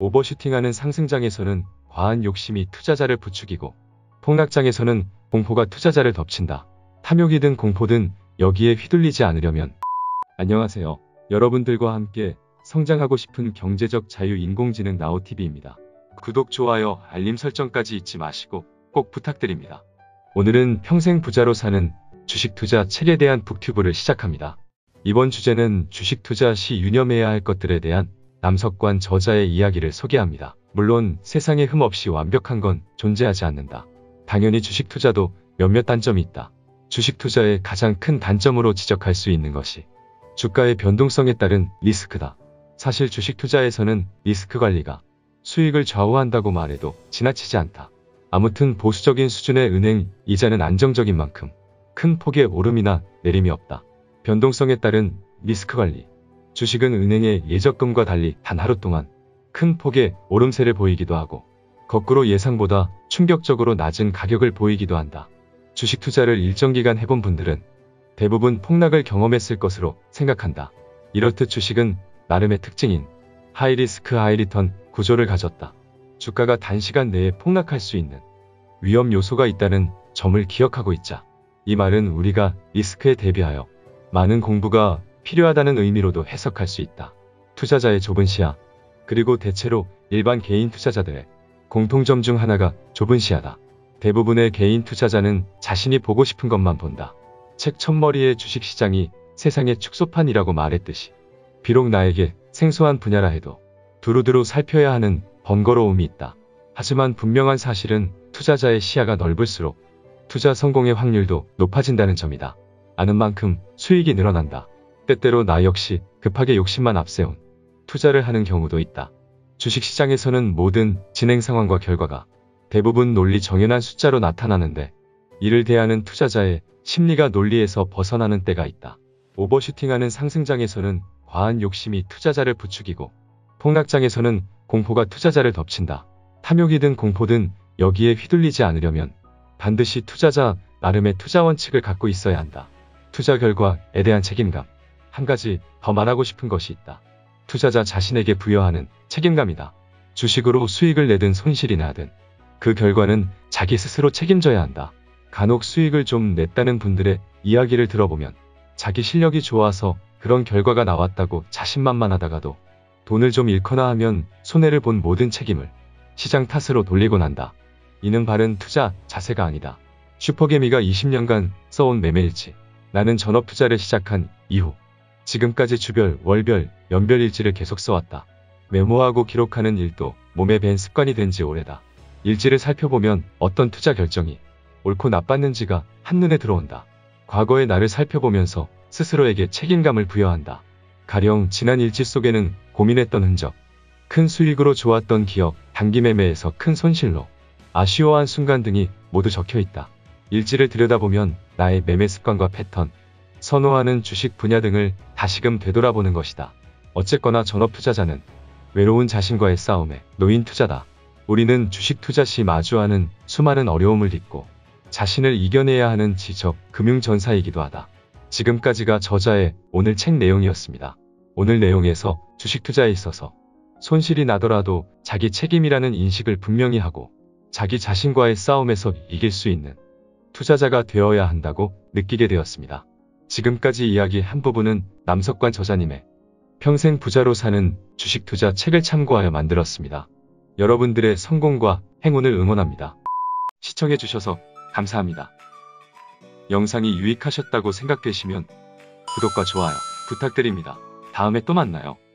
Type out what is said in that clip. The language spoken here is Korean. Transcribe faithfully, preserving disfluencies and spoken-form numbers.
오버슈팅하는 상승장에서는 과한 욕심이 투자자를 부추기고, 폭락장에서는 공포가 투자자를 덮친다. 탐욕이든 공포든 여기에 휘둘리지 않으려면. 안녕하세요. 여러분들과 함께 성장하고 싶은 경제적 자유 인공지능 나우티비입니다. 구독, 좋아요, 알림 설정까지 잊지 마시고 꼭 부탁드립니다. 오늘은 평생 부자로 사는 주식 투자 책에 대한 북튜브를 시작합니다. 이번 주제는 주식 투자 시 유념해야 할 것들에 대한 남석관 저자의 이야기를 소개합니다. 물론 세상에 흠없이 완벽한 건 존재하지 않는다. 당연히 주식 투자도 몇몇 단점이 있다. 주식 투자의 가장 큰 단점으로 지적할 수 있는 것이 주가의 변동성에 따른 리스크다. 사실 주식 투자에서는 리스크 관리가 수익을 좌우한다고 말해도 지나치지 않다. 아무튼 보수적인 수준의 은행 이자는 안정적인 만큼 큰 폭의 오름이나 내림이 없다. 변동성에 따른 리스크 관리. 주식은 은행의 예적금과 달리 단 하루 동안 큰 폭의 오름세를 보이기도 하고, 거꾸로 예상보다 충격적으로 낮은 가격을 보이기도 한다. 주식 투자를 일정 기간 해본 분들은 대부분 폭락을 경험했을 것으로 생각한다. 이렇듯 주식은 나름의 특징인 하이리스크 하이리턴 구조를 가졌다. 주가가 단시간 내에 폭락할 수 있는 위험 요소가 있다는 점을 기억하고 있자. 이 말은 우리가 리스크에 대비하여 많은 공부가 필요하다는 의미로도 해석할 수 있다. 투자자의 좁은 시야, 그리고 대체로 일반 개인 투자자들의 공통점 중 하나가 좁은 시야다. 대부분의 개인 투자자는 자신이 보고 싶은 것만 본다. 책 첫머리에 주식시장이 세상의 축소판이라고 말했듯이, 비록 나에게 생소한 분야라 해도 두루두루 살펴야 하는 번거로움이 있다. 하지만 분명한 사실은 투자자의 시야가 넓을수록 투자 성공의 확률도 높아진다는 점이다. 아는 만큼 수익이 늘어난다. 때때로 나 역시 급하게 욕심만 앞세운 투자를 하는 경우도 있다. 주식시장에서는 모든 진행 상황과 결과가 대부분 논리 정연한 숫자로 나타나는데, 이를 대하는 투자자의 심리가 논리에서 벗어나는 때가 있다. 오버슈팅하는 상승장에서는 과한 욕심이 투자자를 부추기고, 폭락장에서는 공포가 투자자를 덮친다. 탐욕이든 공포든 여기에 휘둘리지 않으려면 반드시 투자자 나름의 투자 원칙을 갖고 있어야 한다. 투자 결과에 대한 책임감. 한 가지 더 말하고 싶은 것이 있다. 투자자 자신에게 부여하는 책임감이다. 주식으로 수익을 내든 손실이 나든 그 결과는 자기 스스로 책임져야 한다. 간혹 수익을 좀 냈다는 분들의 이야기를 들어보면 자기 실력이 좋아서 그런 결과가 나왔다고 자신만만하다가도 돈을 좀 잃거나 하면 손해를 본 모든 책임을 시장 탓으로 돌리곤 한다. 이는 바른 투자 자세가 아니다. 슈퍼개미가 이십 년간 써온 매매일지. 나는 전업투자를 시작한 이후 지금까지 주별, 월별, 연별 일지를 계속 써왔다. 메모하고 기록하는 일도 몸에 밴 습관이 된 지 오래다. 일지를 살펴보면 어떤 투자 결정이 옳고 나빴는지가 한눈에 들어온다. 과거의 나를 살펴보면서 스스로에게 책임감을 부여한다. 가령 지난 일지 속에는 고민했던 흔적, 큰 수익으로 좋았던 기억, 단기 매매에서 큰 손실로 아쉬워한 순간 등이 모두 적혀있다. 일지를 들여다보면 나의 매매 습관과 패턴, 선호하는 주식 분야 등을 다시금 되돌아보는 것이다. 어쨌거나 전업투자자는 외로운 자신과의 싸움에 놓인 투자다. 우리는 주식 투자 시 마주하는 수많은 어려움을 딛고 자신을 이겨내야 하는 지적, 금융전사이기도 하다. 지금까지가 저자의 오늘 책 내용이었습니다. 오늘 내용에서 주식 투자에 있어서 손실이 나더라도 자기 책임이라는 인식을 분명히 하고 자기 자신과의 싸움에서 이길 수 있는 투자자가 되어야 한다고 느끼게 되었습니다. 지금까지 이야기한 부분은 남석관 저자님의 평생 부자로 사는 주식 투자 책을 참고하여 만들었습니다. 여러분들의 성공과 행운을 응원합니다. 시청해주셔서 감사합니다. 영상이 유익하셨다고 생각되시면 구독과 좋아요 부탁드립니다. 다음에 또 만나요.